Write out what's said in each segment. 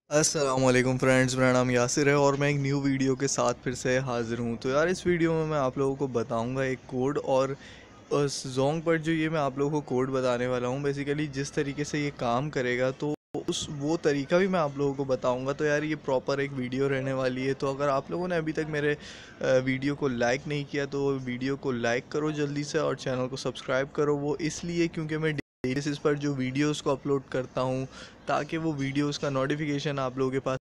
अस्सलामुअलैकुम फ्रेंड्स, मेरा नाम यासिर है और मैं एक न्यू वीडियो के साथ फिर से हाज़िर हूँ। तो यार इस वीडियो में मैं आप लोगों को बताऊँगा एक कोड और उस ज़ोंग पर जो ये मैं आप लोगों को कोड बताने वाला हूँ बेसिकली जिस तरीके से ये काम करेगा, तो उस वो तरीका भी मैं आप लोगों को बताऊँगा। तो यार ये प्रॉपर एक वीडियो रहने वाली है। तो अगर आप लोगों ने अभी तक मेरे वीडियो को लाइक नहीं किया तो वीडियो को लाइक करो जल्दी से और चैनल को सब्सक्राइब करो। वो इसलिए क्योंकि मैं डेली बेसिस पर जो वीडियोज़ को अपलोड करता हूँ ताकि वो वीडियोज़ का नोटिफिकेशन आप लोगों के पास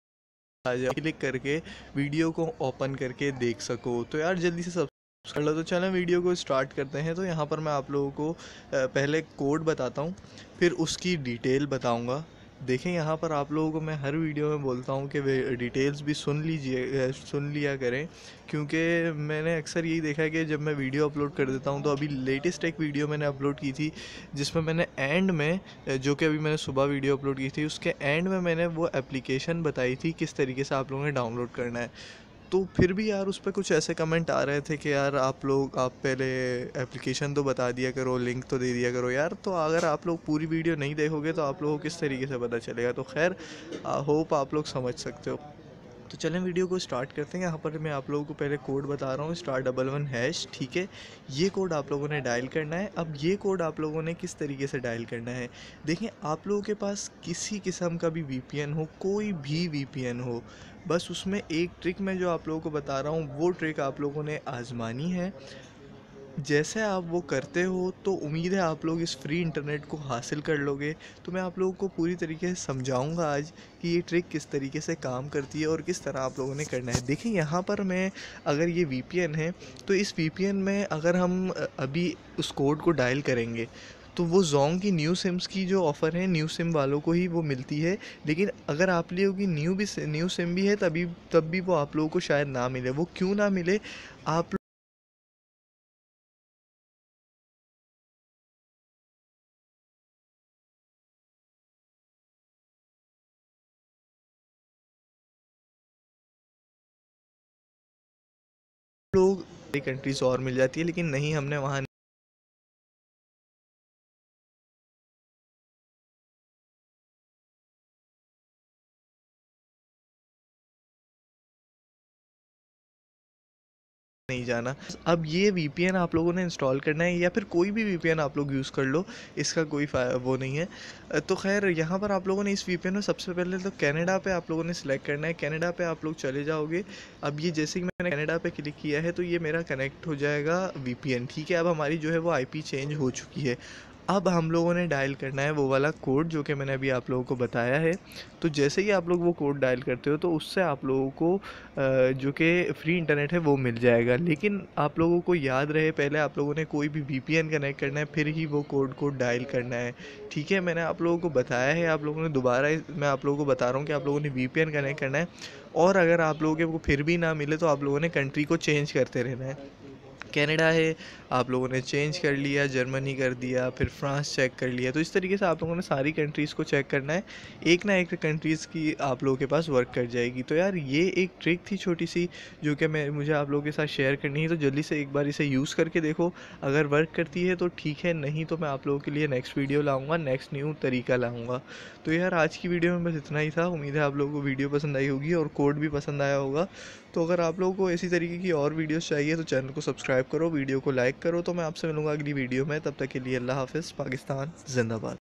आ जाए, क्लिक करके वीडियो को ओपन करके देख सको। तो यार जल्दी से सब्सक्राइब कर लो। तो चलें वीडियो को स्टार्ट करते हैं। तो यहाँ पर मैं आप लोगों को पहले कोड बताता हूँ, फिर उसकी डिटेल बताऊँगा। देखें यहाँ पर आप लोगों को मैं हर वीडियो में बोलता हूँ कि वे डिटेल्स भी सुन लीजिए, सुन लिया करें, क्योंकि मैंने अक्सर यही देखा है कि जब मैं वीडियो अपलोड कर देता हूँ तो अभी लेटेस्ट एक वीडियो मैंने अपलोड की थी जिसमें मैंने एंड में जो कि अभी मैंने सुबह वीडियो अपलोड की थी उसके एंड में मैंने वो एप्लीकेशन बताई थी किस तरीके से आप लोगों ने डाउनलोड करना है। तो फिर भी यार उस पर कुछ ऐसे कमेंट आ रहे थे कि यार आप पहले एप्लीकेशन तो बता दिया करो, लिंक तो दे दिया करो यार। तो अगर आप लोग पूरी वीडियो नहीं देखोगे तो आप लोगों को किस तरीके से पता चलेगा। तो खैर होप आप लोग समझ सकते हो। तो चलें वीडियो को स्टार्ट करते हैं। यहाँ पर मैं आप लोगों को पहले कोड बता रहा हूँ, *11#, ठीक है। ये कोड आप लोगों ने डायल करना है। अब ये कोड आप लोगों ने किस तरीके से डायल करना है, देखें आप लोगों के पास किसी किस्म का भी वीपीएन हो, कोई भी वीपीएन हो, बस उसमें एक ट्रिक मैं जो आप लोगों को बता रहा हूँ वो ट्रिक आप लोगों ने आजमानी है। जैसे आप वो करते हो तो उम्मीद है आप लोग इस फ्री इंटरनेट को हासिल कर लोगे। तो मैं आप लोगों को पूरी तरीके से समझाऊंगा आज कि ये ट्रिक किस तरीके से काम करती है और किस तरह आप लोगों ने करना है। देखिए यहाँ पर मैं, अगर ये वीपीएन है तो इस वीपीएन में अगर हम अभी उस कोड को डायल करेंगे तो वो जोंग की न्यू सिम्स की जो ऑफ़र है न्यू सिम वालों को ही वो मिलती है। लेकिन अगर आप लोगों की न्यू सिम भी है तब भी वो आप लोगों को शायद ना मिले। वो क्यों ना मिले, आप लोग कंट्रीज़ और मिल जाती है, लेकिन नहीं, हमने वहाँ नहीं जाना। अब ये वीपीएन आप लोगों ने इंस्टॉल करना है या फिर कोई भी वीपीएन आप लोग यूज़ कर लो, इसका कोई वो नहीं है। तो खैर यहाँ पर आप लोगों ने इस वीपीएन में सबसे पहले तो कनाडा पे आप लोगों ने सिलेक्ट करना है। कनाडा पे आप लोग चले जाओगे। अब ये जैसे कि मैंने कनाडा पे क्लिक किया है तो ये मेरा कनेक्ट हो जाएगा वीपीएन, ठीक है। अब हमारी जो है वो आईपी चेंज हो चुकी है। अब हम लोगों ने डायल करना है वो वाला कोड जो कि मैंने अभी आप लोगों को बताया है। तो जैसे ही आप लोग वो कोड डायल करते हो तो उससे आप लोगों को जो कि फ्री इंटरनेट है वो मिल जाएगा। लेकिन आप लोगों को याद रहे, पहले आप लोगों ने कोई भी वीपीएन कनेक्ट करना है फिर ही वो कोड को डायल करना है, ठीक है। मैंने आप लोगों को बताया है, आप लोगों ने दोबारा मैं आप लोगों को बता रहा हूँ कि आप लोगों ने वीपीएन कनेक्ट करना है। और अगर आप लोगों के वो फिर भी ना मिले तो आप लोगों ने कंट्री को चेंज करते रहना है। कनाडा है, आप लोगों ने चेंज कर लिया, जर्मनी कर दिया, फिर फ्रांस चेक कर लिया। तो इस तरीके से आप लोगों ने सारी कंट्रीज़ को चेक करना है। एक ना एक कंट्रीज़ की आप लोगों के पास वर्क कर जाएगी। तो यार ये एक ट्रिक थी छोटी सी जो कि मुझे आप लोगों के साथ शेयर करनी है। तो जल्दी से एक बार इसे यूज़ करके देखो, अगर वर्क करती है तो ठीक है, नहीं तो मैं आप लोगों के लिए नेक्स्ट वीडियो लाऊंगा, नेक्स्ट न्यू तरीका लाऊंगा। तो यार आज की वीडियो में बस इतना ही था। उम्मीद है आप लोगों को वीडियो पसंद आई होगी और कोड भी पसंद आया होगा। तो अगर आप लोगों को इसी तरीके की और वीडियोस चाहिए तो चैनल को सब्सक्राइब करो, वीडियो को लाइक करो। तो मैं आपसे मिलूंगा अगली वीडियो में, तब तक के लिए अल्लाह हाफ़िज़। पाकिस्तान जिंदाबाद।